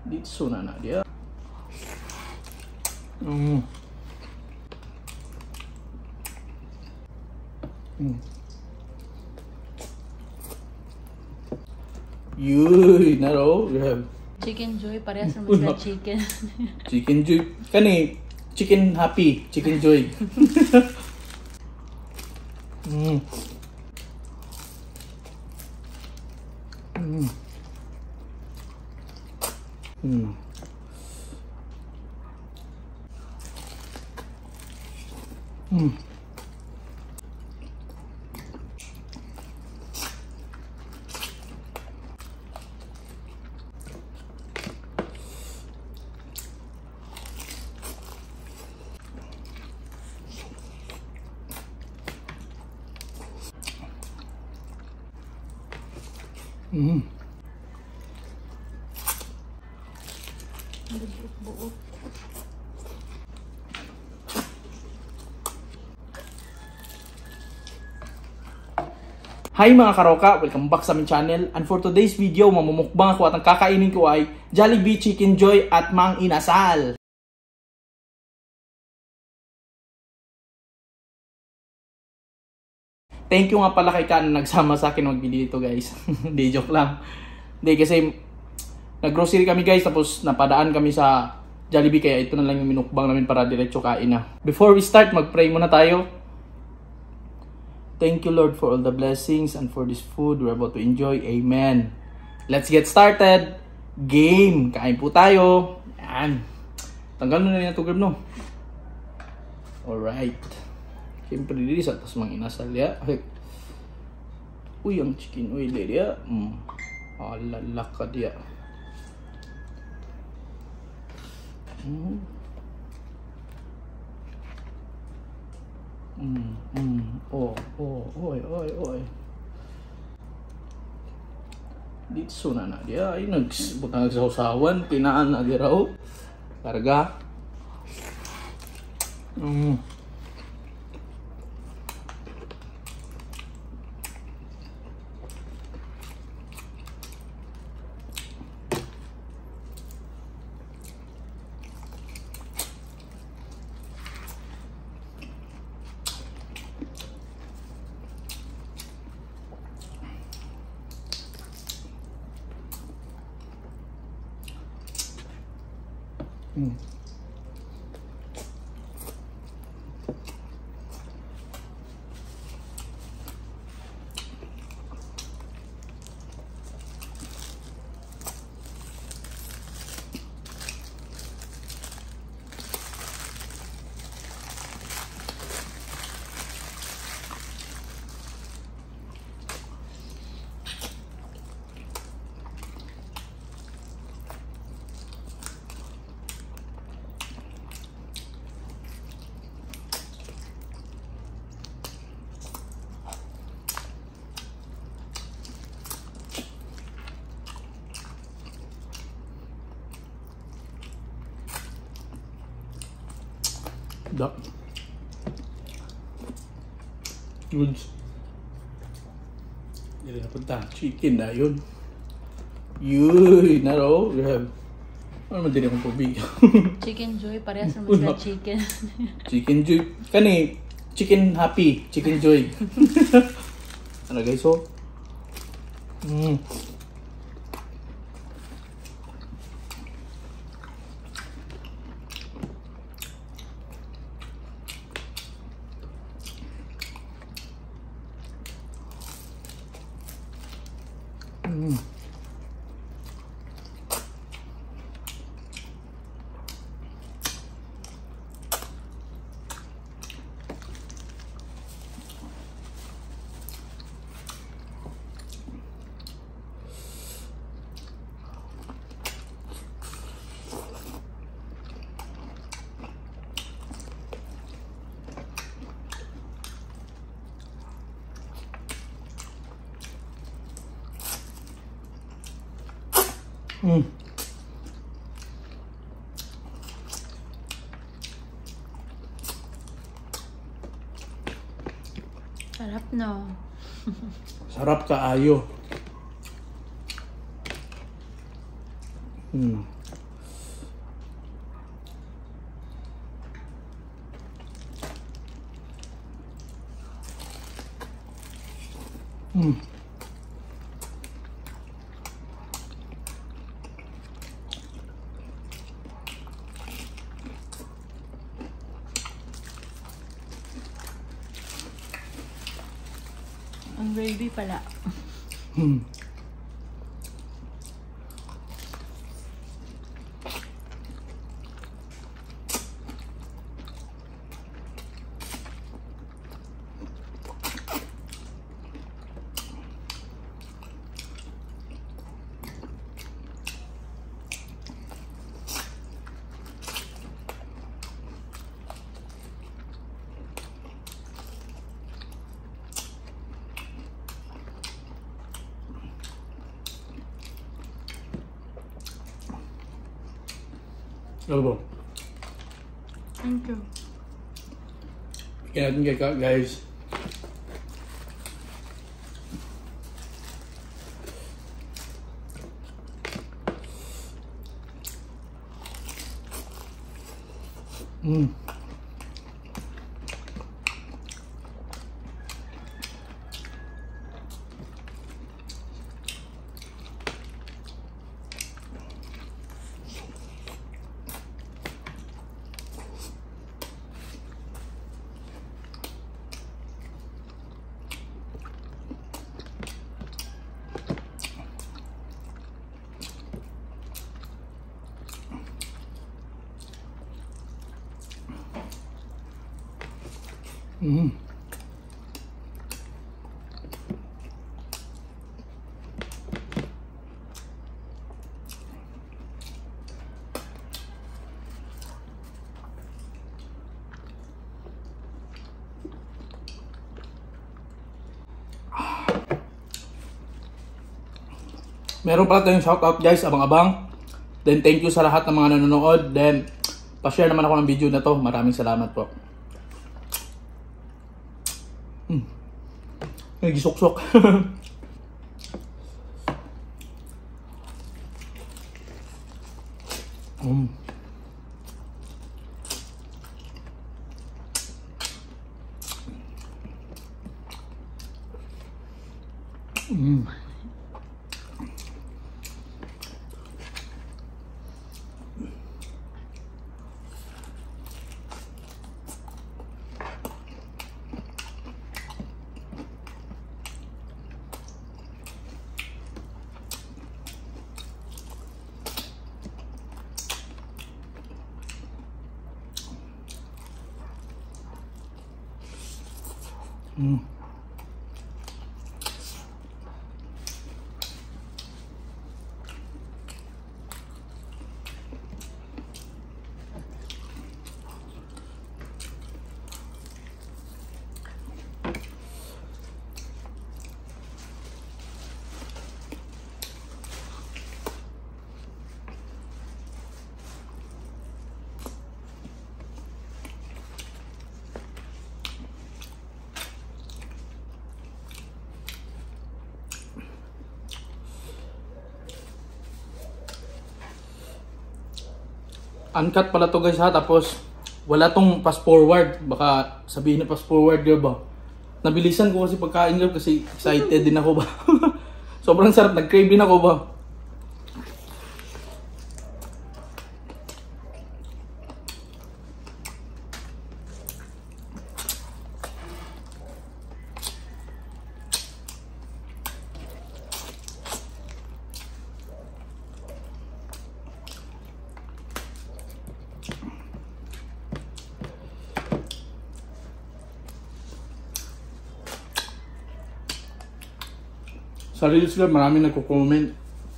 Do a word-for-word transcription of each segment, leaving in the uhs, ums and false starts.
Dito na na dia. Mm. Mm. Yuy, naro, grab. Chicken Joy, parehas naman sila chicken. Chicken Joy. Kani, chicken happy, chicken joy. Mm. Mm. Mm. Mm. Mm. Buot-buot. Hi mga karoka! Welcome back sa aming channel. And for today's video, mamumukbang ako at ang kakainin ko ay Jollibee Chicken Joy at Mang Inasal. Thank you nga pala kay Kan na nagsama sa akin magbili dito guys. Hindi, joke lang. Hindi kasi nag-grocery kami guys tapos napadaan kami sa Jollibee kaya ito na lang yung minukbang namin para diretso kain na. Before we start, mag-pray muna tayo. Thank you Lord for all the blessings and for this food we're about to enjoy. Amen. Let's get started. Game. Kain po tayo. Yan. Tanggal na na ito grab no. Alright. Siyempre dili sa tas Mang Inasal ya. Uy, ang chicken oil dia. Mm. Alala ka dia. Mm. Mm, mm. Oh, oh, oy, oy, oy. Dito na na dia. Ay, nagbutang nagsasawan. Pinaan na dia raw. Karga. Mm. Hmm. Da. Goods. Jadi napunta. Chicken na yun. Yuy, naro. Grab. Ano man din akong tubig. Chicken Joy, parehas naman sila chicken. Chicken Joy. Kani, chicken happy, chicken joy. Ano guys, so? Mm. Mm. Mm. Sarap no. Sarap kaayo. Hmm. Mm. Ang gravy pala. Hmm. Ano? Thank you. Kaya natin kaya guys. Mm. Mm. Meron pala tayong shoutout guys, abang-abang. Then thank you sa lahat ng mga nanonood. Then pa-share naman ako ng video na to. Maraming salamat po. Mm. Nagisok-sok. mm. Mm. Mm. Uncut pala to guys ha, tapos wala tong fast forward. Baka sabihin na fast forward girl ba. Nabilisan ko kasi pagkain girl kasi excited din ako ba. Sobrang sarap, nag-crave din ako ba. Sa reels lang, marami nagko-comment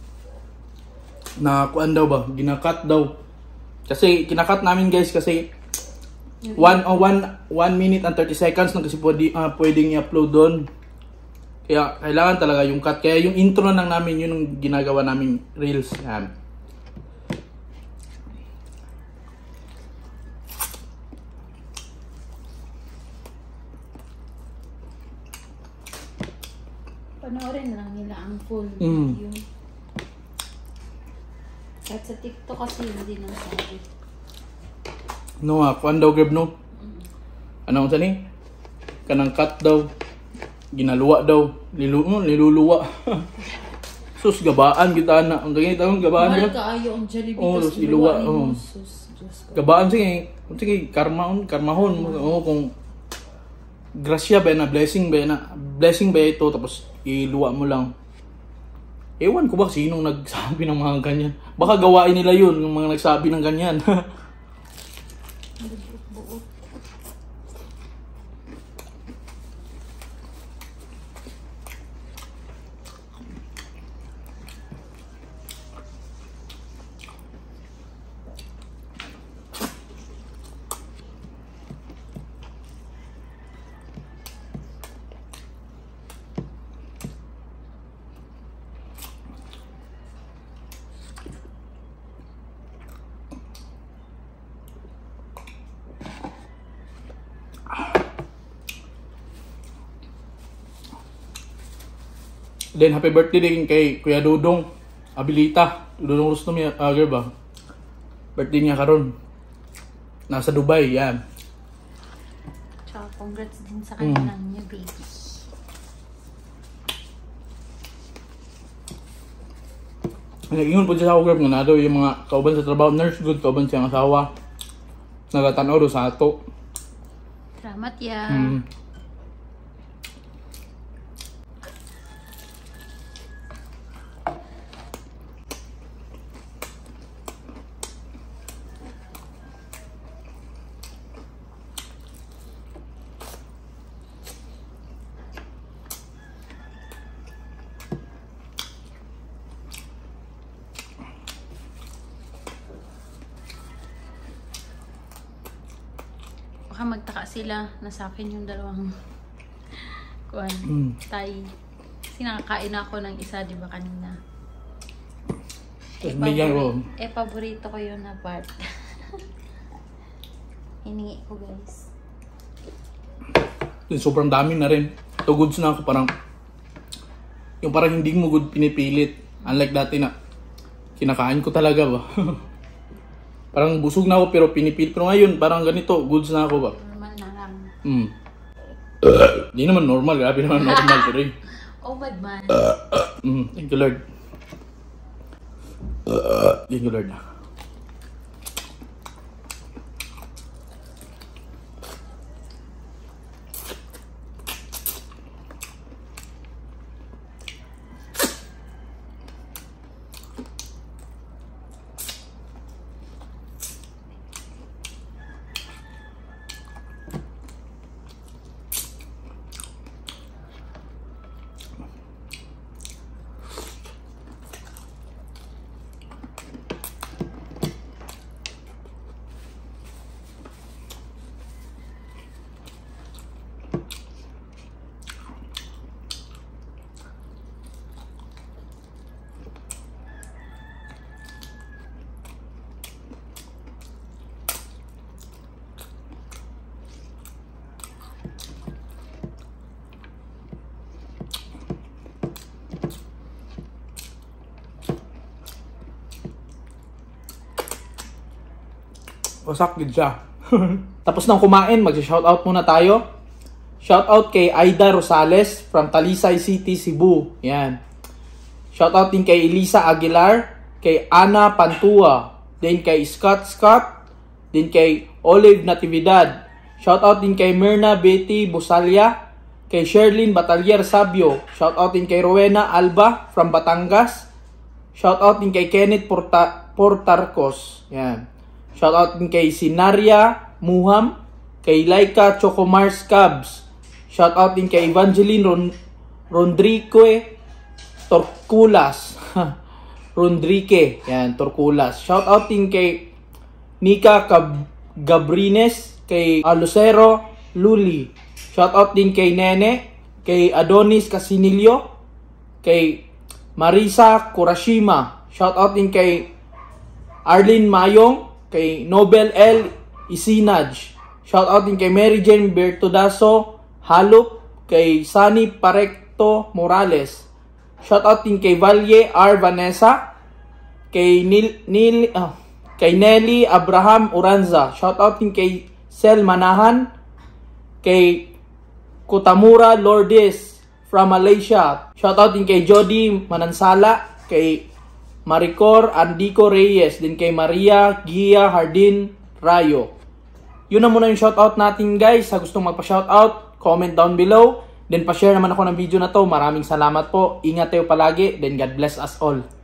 na kuan daw ba, ginakat daw. Kasi kinakat namin guys kasi one oh, one, one minute and thirty seconds na kasi pwede, uh, pwedeng i-upload doon. Kaya kailangan talaga yung cut. Kaya yung intro lang namin, yun yung ginagawa namin reels. Yan. Panoorin lang nila ang full Mm. video. Kahit sa TikTok kasi hindi nang sabi. No, ah, kuan daw grab no. Ano sa ni? Kanang cut daw. ginaluwa daw. Lilu oh, niluluwa. Sus, gabaan kita na. Ang ganyan tawag, gabaan Mahal ka. kaayo ang Jollibee. Oh, tas iluwa. iluwa Oh. mo. Sus, Diyos ko. Gabaan sige. Sige, karmaon, karmahon. Oh, kung grasya ba na, blessing ba na, blessing ba ito, tapos iluwa mo lang. Ewan ko ba sinong nagsabi ng mga ganyan. Baka gawain nila yun, yung mga nagsabi ng ganyan. Buot-buot. Then, happy birthday din kay Kuya Dudong Abilita. Dudong Rustom niya, ah, ba? Birthday niya karon. Nasa Dubai, yan. Tsaka congrats din sa kanilang mm. new baby. Nag-ingon po siya sa ako, nga na daw yung mga kauban sa trabaho, nurse good, kauban siyang asawa. Nagatanaw do sa ato. Salamat ya. Hmm. Baka magtaka sila na sa akin yung dalawang kuan, Mm. tay. Kasi nakakain ako ng isa, di ba, kanina? Tapos Eh, bigyan ko. pabori- eh, paborito ko yun na part. Hiningi ko, guys. Then, sobrang dami na rin. Ito goods na ako, parang yung parang hindi mo good pinipilit. Unlike dati na kinakain ko talaga ba. Parang busog na ako pero pinipilit. Pero ngayon parang ganito, goods na ako ba. Normal na lang. Hmm. Hindi naman normal, grabe naman normal pero eh. Oh, bad man. Mm, thank you Lord. Thank you Lord. Wasak din siya. Tapos nang kumain, mag-shoutout muna tayo. Shoutout kay Aida Rosales from Talisay City, Cebu. Yan. Shoutout din kay Elisa Aguilar, kay Ana Pantua, din kay Scott Scott, din kay Olive Natividad. Shoutout din kay Myrna Betty Busalia, kay Sherlyn Batalier Sabio. Shoutout din kay Rowena Alba from Batangas. Shoutout din kay Kenneth Porta Portarcos. Yan. Shoutout din kay Sinaria Muham, kay Laika Chocomars Cabs. Shoutout din kay Evangeline Ron Rondrique Torculas. Rondrique, yan, Torculas. Shoutout din kay Nika Cab Gabrines, kay Lucero Luli. Shoutout din kay Nene, kay Adonis Casinilio, kay Marisa Kurashima. Shoutout din kay Arlene Mayong, kay Nobel L. Isinaj. Shoutout din kay Mary Jane Bertodaso Halup, kay Sunny Parecto Morales. Shoutout din kay Valye R. Vanessa, kay Nil, Nil, ah, kay Nelly Abraham Uranza. Shoutout din kay Sel Manahan, kay Kutamura Lourdes, from Malaysia. Shoutout din kay Jody Manansala, kay Maricor Andico Reyes, din kay Maria Gia Hardin Rayo. Yun na muna yung shoutout natin guys. Sa gustong magpa-shoutout, comment down below. Then pa-share naman ako ng video na to. Maraming salamat po. Ingat tayo palagi. Then God bless us all.